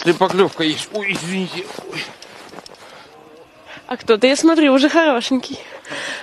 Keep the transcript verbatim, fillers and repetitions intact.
Ты поклевка есть. Ой, извините. Ой. А кто-то, я смотрю, уже хорошенький.